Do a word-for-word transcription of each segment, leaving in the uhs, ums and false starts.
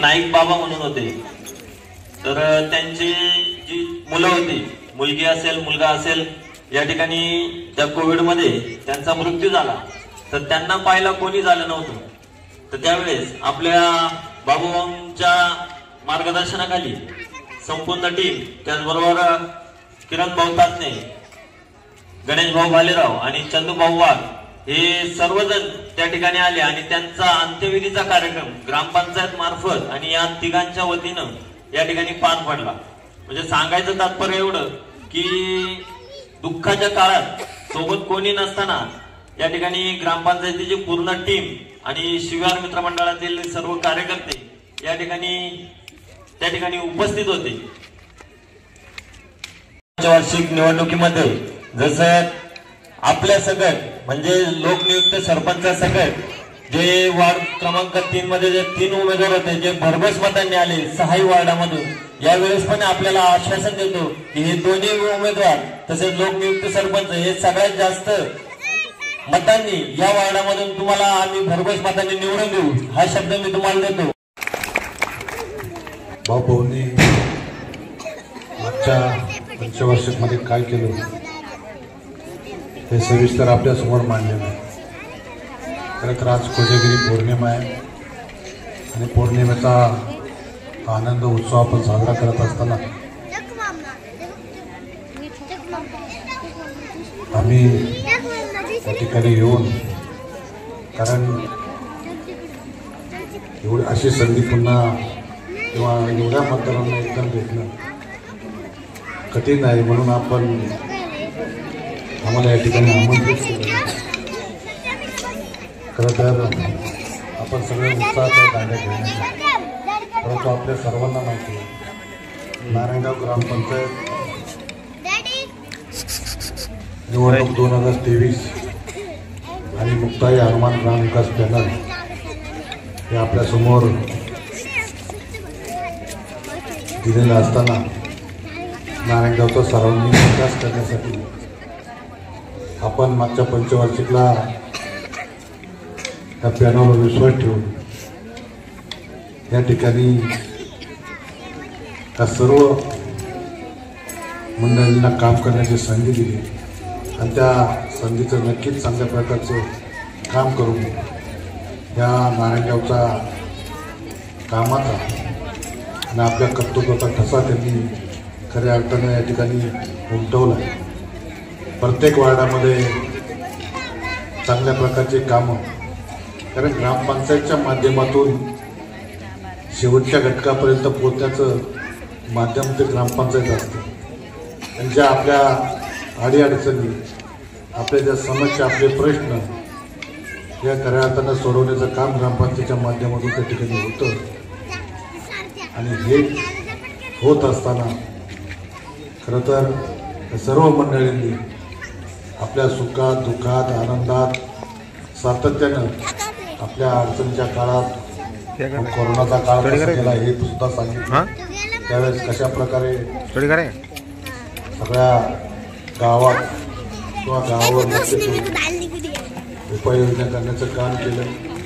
नाईक बाबा म्हणून होते, तर त्यांची जी मुलं होती, मुलगी असेल मुलगा असेल, या ठिकाणी त्या कोविड मध्ये त्यांचा मृत्यू झाला, तर त्यांना पाहायला कोणी झालं नव्हतं. तर त्यावेळेस आपल्या बाबूभाऊंच्या मार्गदर्शनाखाली संपूर्ण टीम, त्याचबरोबर किरण भाऊ तातने, गणेश भाऊ भालेराव आणि चंदू भाऊ वाघ हे सर्वजण त्या ठिकाणी आले आणि त्यांचा अंत्यविधीचा कार्यक्रम ग्रामपंचायत मार्फत आणि या तिघांच्या वतीनं या ठिकाणी पार पडला. म्हणजे सांगायचं तात्पर्य एवढं की दुःखाच्या काळात सोबत कोणी नसताना या ठिकाणी ग्रामपंचायतीची पूर्ण टीम आणि शिवार मित्रमंडळातील सर्व कार्यकर्ते या ठिकाणी त्या ठिकाणी उपस्थित होते. वार्षिक निवडणुकीमध्ये जसं आपल्या सकट म्हणजे लोकनियुक्त सरपंच सकट जे वार्ड क्रमांक तीन मध्ये जे तीन उमेदवार होते जे भरघोस मतांनी आले सहाही वार्डामधून, यावेळेस पण आपल्याला आश्वासन देतो की हे दोन्ही उमेदवार तसेच लोकनियुक्त सरपंच हे सगळ्यात जास्त मतांनी या वार्डामधून तुम्हाला आम्ही भरघोस मतांनी निवडून देऊ, हा शब्द मी तुम्हाला देतो. भाऊभाऊंनी मागच्या पंचवार्षिक मध्ये काय केलं हे सविस्तर आपल्या समोर मांडलेलं आहे. खरं तर आज कोजागिरी पौर्णिमा आहे आणि पौर्णिमेचा आनंद उत्सव आपण साजरा करत असताना आम्ही त्या ठिकाणी येऊन, कारण एवढी अशी संधी पुन्हा किंवा एवढ्या मतदारांना एकदम भेटणं कठीण आहे, म्हणून आपण आम्हाला या ठिकाणी आमंत्रित केलं. खरं तर आपण सगळे उत्साहात आहे दांड्या घेण्याचा, परंतु आपल्या सर्वांना माहिती आहे नारायणगाव ग्रामपंचायत निवडणूक दोन हजार तेवीस आणि मुक्ताई हनुमान ग्राम विकास पॅनल हे आपल्यासमोर दिलेलं असताना नारायणगावचा सर्वांगीण विकास करण्यासाठी आपण मागच्या पंचवार्षिकला त्या पॅनलवर विश्वास ठेवून या ठिकाणी त्या सर्व मंडळींना काम करण्याची संधी दिली आणि त्या संधीचं नक्कीच चांगल्या प्रकारचं काम करून या नारायणगावचा कामाचा आणि आपल्या कर्तृत्वाचा ठसा त्यांनी खऱ्या अर्थानं या ठिकाणी उमटवला. प्रत्येक वार्डामध्ये चांगल्या प्रकारचे कामं, कारण ग्रामपंचायतच्या माध्यमातून शेवटच्या घटकापर्यंत पोहोचण्याचं माध्यम ते ग्रामपंचायत असते आणि ज्या आपल्या अडीअडचणी, आपल्या ज्या समस्या, आपले प्रश्न या खऱ्या अर्थानं सोडवण्याचं काम ग्रामपंचायतीच्या माध्यमातून त्या ठिकाणी होतं. आणि हे होत असताना खरं तर सर्व मंडळींनी आपल्या सुखात दुःखात आनंदात सातत्यानं आपल्या अडचणीच्या काळात कोरोनाचा काळ कसा गेला हे सुद्धा सांगितलं. त्यावेळेस कशा प्रकारे सगळ्या गावात किंवा गावावर लक्ष ठेवून उपाययोजना करण्याचं काम केलं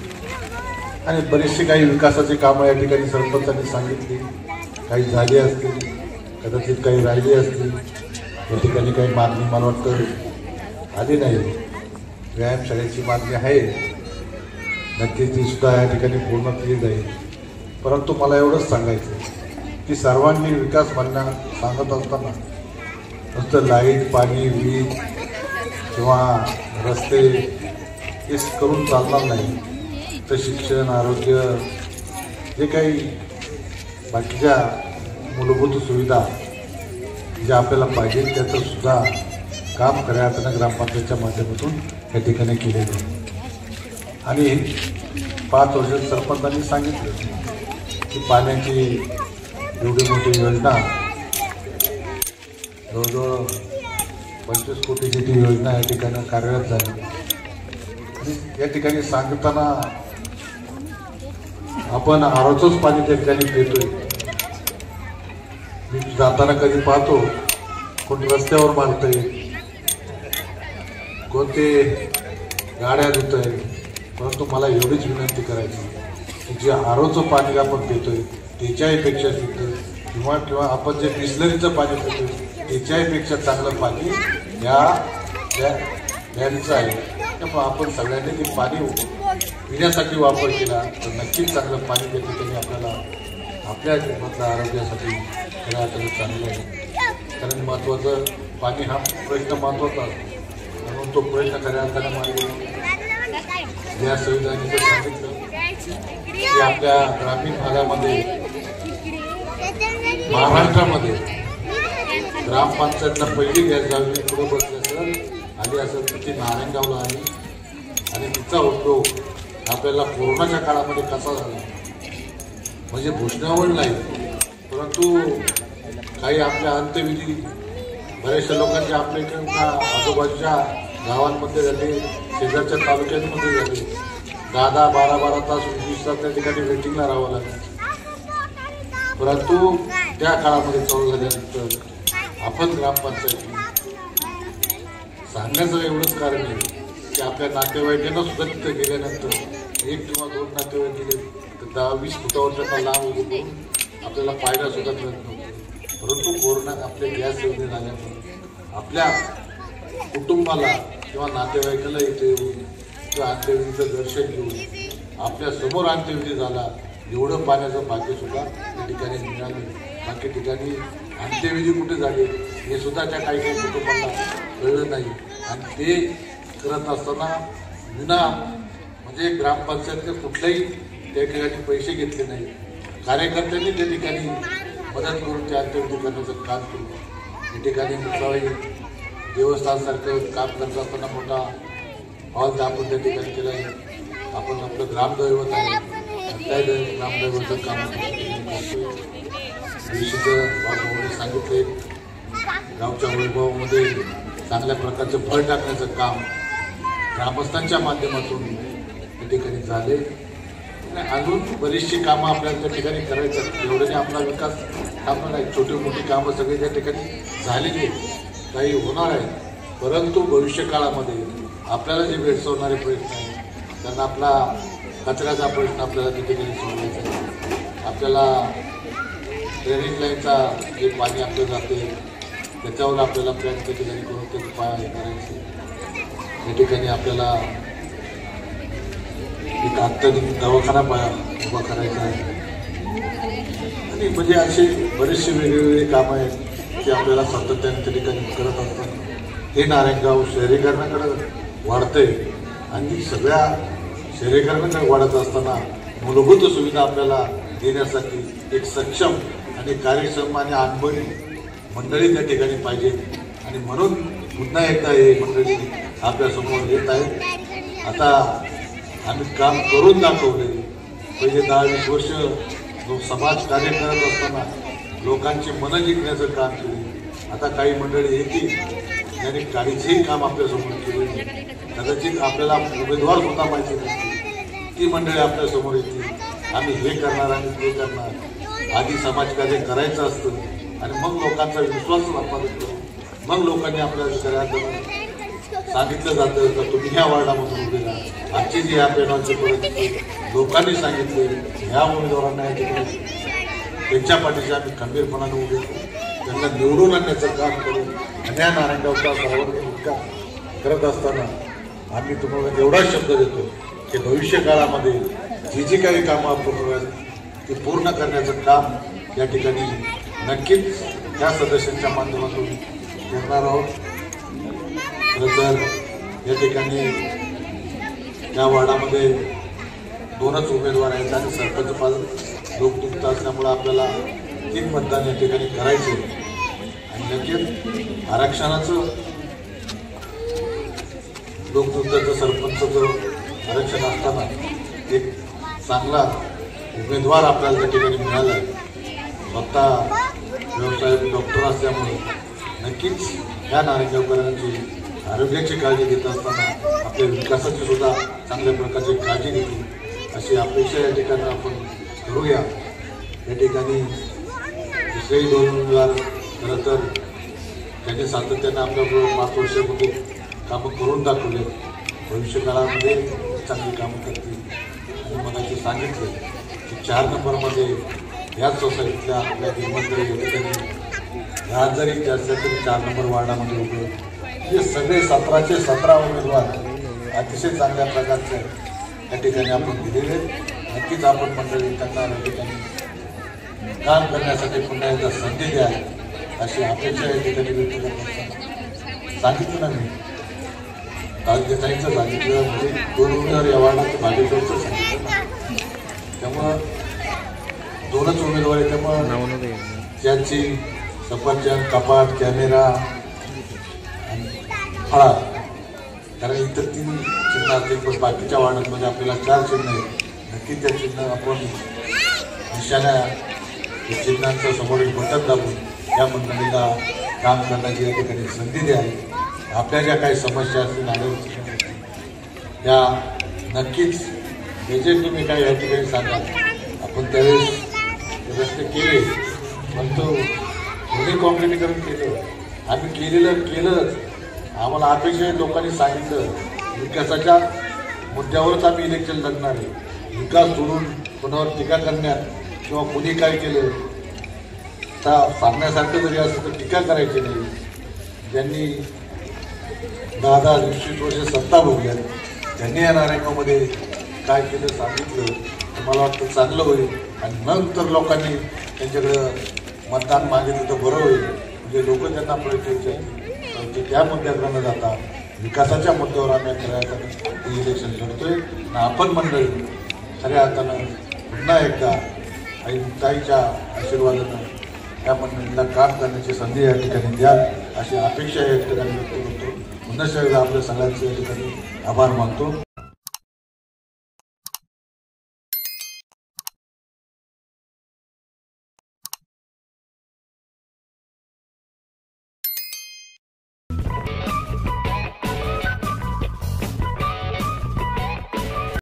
आणि बरीचशी काही विकासाची कामं या ठिकाणी सरपंचांनी सांगितली. काही झाली असतील, कदाचित काही राहिली असतील. या ठिकाणी काही मागणी मला वाटतं आली नाही. व्यायामशाळेची मागणी आहे, नक्कीच ती सुद्धा या ठिकाणी पूर्ण केली जाईल. परंतु मला एवढंच सांगायचं की सर्वांनी विकास म्हणण्या सांगत असताना नुसतं लाईट, पाणी, वीज किंवा रस्ते हे करून चालणार नाही, तर शिक्षण, आरोग्य, जे काही बाकीच्या मूलभूत सुविधा ज्या आपल्याला पाहिजे त्याचं सुद्धा काम खऱ्या अर्थानं ग्रामपंचायतच्या माध्यमातून या ठिकाणी केलेलं आहे. आणि पाच वर्षात सरपंचांनी सांगितलं की पाण्याची एवढी मोठी योजना, जवळजवळ पंचवीस कोटीची ती योजना या ठिकाणी कार्यरत झाली. आणि या ठिकाणी सांगताना आपण आरोचंच पाणी त्या ठिकाणी पितोय. मी जाताना कधी पाहतो कोण रस्त्यावर मारतंय, कोणते गाड्या धुतंय, परंतु मला एवढीच विनंती करायची की जे आरोचं पाणी आपण पितोय त्याच्याही पेक्षा शुद्ध किंवा किंवा आपण जे बिस्लरीचं पाणी पितोय त्याच्याही पेक्षा चांगलं पाणी या नदीचं आहे. त्यामुळे आपण सगळ्यांनी ते पाणी पिण्यासाठी वापर केला तर नक्कीच चांगलं पाणी त्या ठिकाणी आपल्याला आपल्या जीवनातल्या आरोग्यासाठी खऱ्या अर्थाने चांगलं आहे. कारण महत्त्वाचं पाणी हा प्रश्न महत्त्वाचा असतो म्हणून तो प्रश्न खऱ्या अर्थाने मार्गी या संविधानाने सांगितलं की आपल्या ग्रामीण भागामध्ये महाराष्ट्रामध्ये ग्रामपंचायतला पहिली गॅस जावी पुढे बसली असेल आली असेल तर ती नारायणगावला आली आणि तिचा उपयोग आपल्याला कोरोनाच्या काळामध्ये कसा झाला म्हणजे भूषणावर नाही परंतु काही आपल्या अंत्यविधी बऱ्याचशा लोकांच्या आपल्या आजूबाजूच्या गावांमध्ये झाले शेजारच्या तालुक्यांमध्ये झाले दहा दहा बारा बारा तास वीस तास त्या ठिकाणी वेटिंगला राहावं लागलं. परंतु त्या काळामध्ये चालू झाल्यानंतर आपण ग्रामपंचायत सांगण्याचं एवढंच कारण आहे की आपल्या नातेवाईकांना सुद्धा तिथं गेल्यानंतर एक किंवा दोन नातेवाईक गेले तर दहा वीस फुटावर त्यांना लांब उभं करून आपल्याला पाहायला सुद्धा मिळत नव्हतं. परंतु कोरोनात आपले गॅस योजने झाल्यामुळे आपल्या कुटुंबाला किंवा नातेवाईकाला इथे येऊन किंवा अंत्यविधीचं दर्शन घेऊन आपल्या समोर अंत्यविधी झाला एवढं पाण्याचं भाग्य सुद्धा त्या ठिकाणी मिळालं. बाकी ठिकाणी अंत्यविधी कुठे झाले हे सुद्धा त्या काही काही कुटुंबांना कळलं नाही आणि ते करत असताना विना म्हणजे ग्रामपंचायतने कुठल्याही त्या ठिकाणी पैसे घेतले नाही. कार्यकर्त्यांनी त्या ठिकाणी मदत करून ते अंत्यविधी करण्याचं काम केलं. त्या ठिकाणी मुसाळी देवस्थानसारखं काम करत असताना मोठा हॉल आपण त्या ठिकाणी केला आहे. आपण आपलं ग्रामदैवत आहे काय ग्रामदैवतचं काम दिवशीचं बाबांनी सांगितले गावच्या वैभवामध्ये चांगल्या प्रकारचं भर टाकण्याचं काम ग्रामस्थांच्या माध्यमातून त्या ठिकाणी झाले. अजून बरीचशी कामं आपल्याला त्या ठिकाणी करायचं एवढ्याने आपला विकास थांबणार नाही. छोटी मोठी कामं सगळी त्या ठिकाणी झालेली काही होणार आहे. परंतु भविष्य काळामध्ये आपल्याला जे भेडसावणारे प्रश्न आहेत त्यांना आपला कचऱ्याचा प्रश्न आपल्याला त्या ठिकाणी सोडवायचा आहे. आपल्याला ड्रेनेज लाईनचा जे पाणी आपलं जाते त्याच्यावर आपल्याला प्लॅन त्या ठिकाणी करून ते उपाय करायचे. या ठिकाणी आपल्याला एक अत्याधुनिक दवाखाना उभा करायचा आहे आणि म्हणजे असे बरेचसे वेगवेगळे कामं आहेत की आपल्याला सातत्याने त्या ठिकाणी करत असतात. हे नारायणगाव शहरीकरणाकडे वाढतंय आणि सगळ्या शहरीकरणाकडे वाढत असताना मूलभूत सुविधा आपल्याला देण्यासाठी एक सक्षम आणि कार्यक्षम आणि अनुभवी मंडळी त्या ठिकाणी पाहिजे आणि म्हणून पुन्हा एकदा हे मंडळी आपल्यासमोर येत आहेत. आता आम्ही काम करून दाखवले. पहिले दहा वीस वर्ष समाज कार्य करत असताना लोकांची मनं जिंकण्याचं काम केले. आता काही मंडळी येतील त्यांनी काहीचंही काम आपल्यासमोर केले नाही. कदाचित आपल्याला उमेदवार सुद्धा माहिती नसते ती मंडळी आपल्यासमोर येतील. आम्ही हे करणार आणि ते करणार. आधी समाजकार्य करायचं असतं आणि मग लोकांचा विश्वास संपादन करू मग लोकांनी आपल्याला करायचं सांगितलं जातं तर तुम्ही ह्या वार्डामधून उभे राहा. आजची जी ह्या पेनाची परिस्थिती लोकांनी सांगितले ह्या उमेदवारांना या ठिकाणी त्यांच्या पाठीशी आम्ही खंबीरपणाने उभे करू. त्यांना निवडून आणण्याचं काम करू आणि या नारायणगावचा सर्वांगीण विकास करत असताना आम्ही तुम्हाला एवढा शब्द देतो की भविष्य काळामध्ये जी जी काही कामं आपण ती पूर्ण करण्याचं काम या ठिकाणी नक्कीच या सदस्यांच्या माध्यमातून करणार आहोत. खरं तर या ठिकाणी या वार्डामध्ये दोनच उमेदवार आहेत आणि सरपंच पद लोकयुक्त असल्यामुळं आपल्याला तीन मतदान या ठिकाणी करायचे आणि नक्कीच आरक्षणाचं लोकयुक्ताचं सरपंचाचं आरक्षण असताना एक चांगला उमेदवार आपल्याला त्या ठिकाणी मिळाला आहे. स्वतः व्यवसाय डॉक्टर असल्यामुळे नक्कीच ह्या नारायणगावकरांची आरोग्याची काळजी घेत असताना आपल्या विकासाची सुद्धा चांगल्या प्रकारची काळजी घेतली अशी अपेक्षा या ठिकाणी आपण करूया. या ठिकाणी दुसरेही दोन उमेदवार खरं तर त्यांनी सातत्यानं आपल्याबरोबर पाच वर्षामध्ये कामं करून दाखवले. भविष्य काळामध्ये चांगली कामं करतील आणि मगाशी सांगितलं की चार नंबरमध्ये याच सोसायटीतल्या आपल्या गिरमंत्री या ठिकाणी आज जरी जास्त तरी चार नंबर वार्डामध्ये उभे हे सगळे सतराचे सतरा उमेदवार अतिशय चांगल्या प्रकारचे या ठिकाणी आपण दिलेले. नक्कीच आपण मंडळी त्यांना या ठिकाणी काम करण्यासाठी पुन्हा एकदा संधी द्या अशी अपेक्षा या ठिकाणी व्यक्त करतात. सांगितलं ना मी तालुक्याचं सांगितलं म्हणजे दोन उमेदवार या वार्डाचं भाजपचं सांगितलं ना. त्यामुळं दोनच उमेदवार आहे. त्यामुळं त्यांची सफरचंद कपाट कॅमेरा आणि फळा कारण इतर तीन चिन्ह असतील पण बाकीच्या वार्डांमध्ये आपल्याला चार चिन्ह आहेत. नक्की त्या चिन्ह आपण निशाण्या चिन्हांचं समोरील बटन दाबून या मंडळीला काम करण्याची या ठिकाणी संधी द्यावी. आपल्या ज्या काही समस्या असतील नागरिक त्या नक्कीच एजंट तुम्ही काय या ठिकाणी सांगा. आपण त्यावेळेस रस्ते केले पण तो दोन्ही काँक्रिटीकरण केलं आम्ही केलेलं केलंच. आम्हाला अपेक्षा लोकांनी सांगितलं विकासाच्या मुद्द्यावरच आम्ही इलेक्शन लढणार आहे. विकास सोडून कोणावर टीका करण्यात किंवा कुणी काय केलं तर सांगण्यासारखं जरी असं तर टीका करायची नाही. ज्यांनी दहा दहा वीस वीस वर्ष सत्ता भोगल्या त्यांनी या नारायणामध्ये काय केलं सांगितलं तर मला वाटतं चांगलं होईल. आणि नंतर लोकांनी त्यांच्याकडं मतदान मागितलं तर बरं होईल. म्हणजे लोक त्यांना प्रयत्न त्या मुद्द्याकडे न जाता विकासाच्या मुद्द्यावर आम्ही खऱ्या इलेक्शन लढतोय. आणि आपण मंडळी खऱ्या अर्थानं पुन्हा एकदा आई ताईच्या आशीर्वादानं या मंडळीला काम करण्याची संधी या ठिकाणी द्याल अशी अपेक्षा या ठिकाणी व्यक्त करतो. पुन्हा एकदा आपल्या सगळ्यांचे या ठिकाणी आभार मानतो.